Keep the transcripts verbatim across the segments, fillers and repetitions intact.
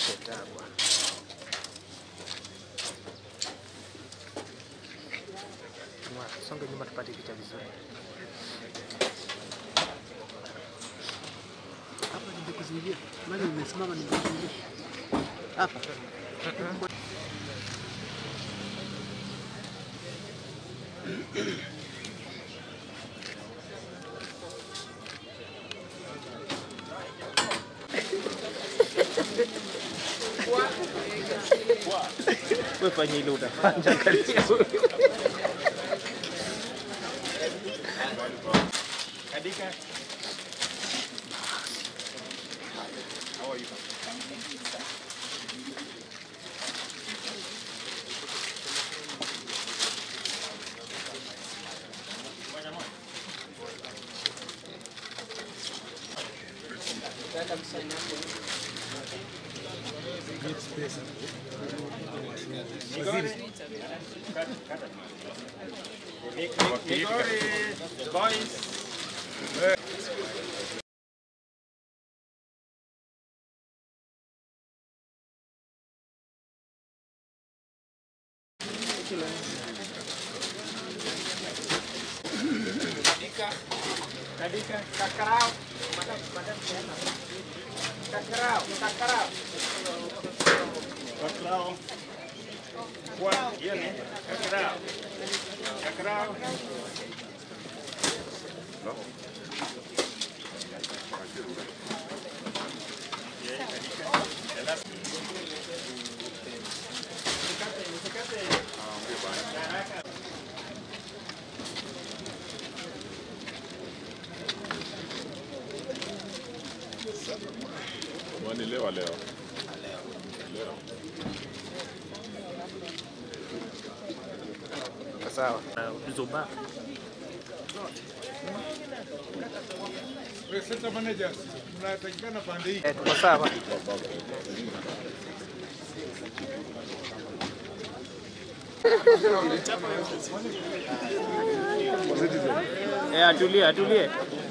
Seta bwana. Songe nyuma tupate picha vizuri. Hapa nimekuzingia. Maana nimesimama nimekuzingia. Hapa. Wewe fanya ile utafanya kalia. Kadika. How are you? Kadika, kakarao, madam, madam, kakarao, kakarao, kakarao, what? Yeah, kakarao, kakarao. No. Yeah, kadika. Wani leo leo. Leo. Sawa. Zuba. Wewe center managers mnatakikana pande hii. Eh, tuko sawa. Eh, atulie, atulie.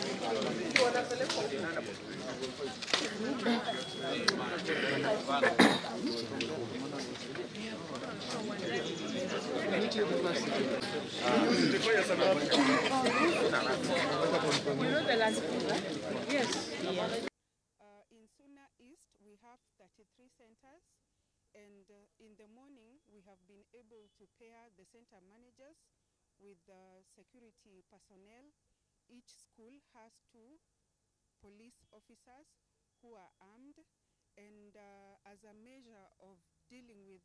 Yes. Uh, in Suna East, we have thirty-three centers, and uh, in the morning, we have been able to pair the center managers with the security personnel. Each school has two police officers who are armed, and uh, as a measure of dealing with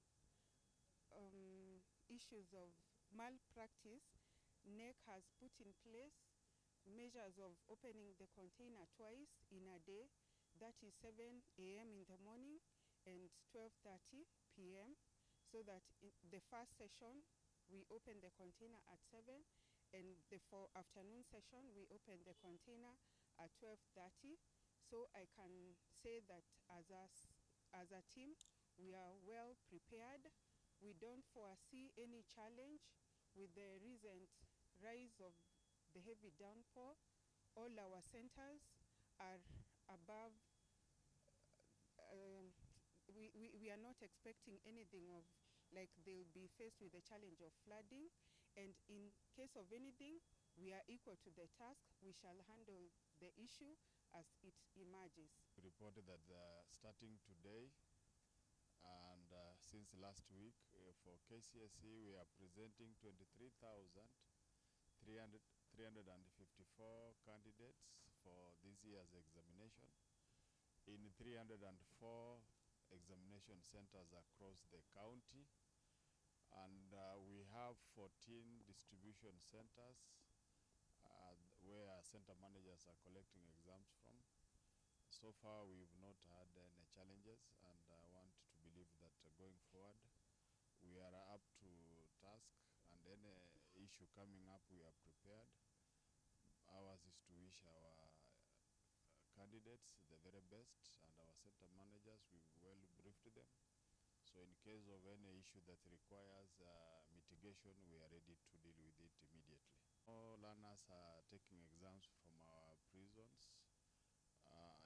um, issues of malpractice, N E C has put in place measures of opening the container twice in a day, that is seven A M in the morning and twelve thirty P M so that in the first session we open the container at seven, and the for afternoon session we open the container at twelve thirty. So I can say that as a, as a team we are well prepared. We don't foresee any challenge with the recent rise of the heavy downpour. All our centers are above, uh, we, we, we are not expecting anything of like they'll be faced with the challenge of flooding, and in case of anything, we are equal to the task. We shall handle the issue as it emerges. We reported that uh, starting today and uh, since last week uh, for K C S E we are presenting twenty-three thousand three hundred fifty-four candidates for this year's examination in three hundred four examination centers across the county, and uh, we have fourteen distribution centers uh, where center managers are collecting exams from. So far we've not had any challenges, and I want to believe that uh, going forward we are up to task, and any issue coming up we are prepared. Ours is to wish our candidates the very best, and our center managers, we've well briefed them. So in case of any issue that requires uh, mitigation, we are ready to deal with it immediately. All learners are taking exams from our prisons, uh, even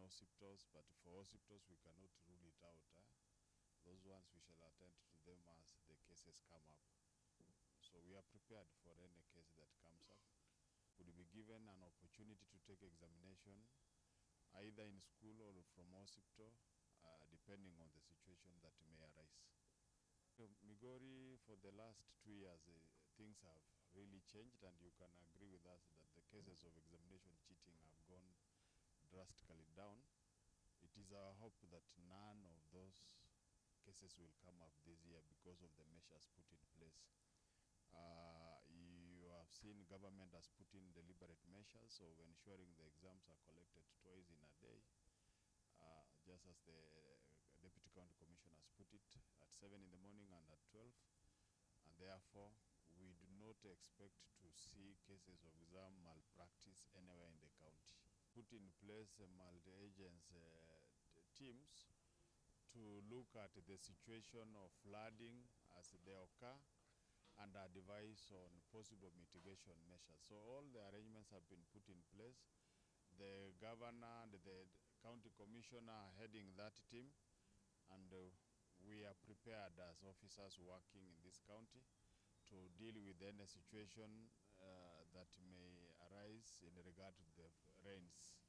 hospitals, but for hospitals we cannot rule it out. Eh? Those ones we shall attend to them as the cases come up. So we are prepared for any case that comes up. Would be given an opportunity to take examination either in school or from hospital, uh, depending on the situation that may arise. So Migori, for the last two years, uh, things have really changed, and you can agree with us that the cases of examination cheating have gone drastically down. It is our hope that none of those cases will come up this year because of the measures put in place. Uh, you have seen government has put in deliberate measures of ensuring the exams are collected twice in a day, uh, just as the uh, Deputy County Commissioner has put it, at seven in the morning and at twelve. And therefore, we do not expect to see cases of exam malpractice anywhere in the county. Put in place uh, multi-agents uh, teams to look at the situation of flooding as they occur and advise on possible mitigation measures. So all the arrangements have been put in place. The governor and the county commissioner are heading that team, and uh, we are prepared as officers working in this county to deal with any situation uh, that may arise in regard to the rains.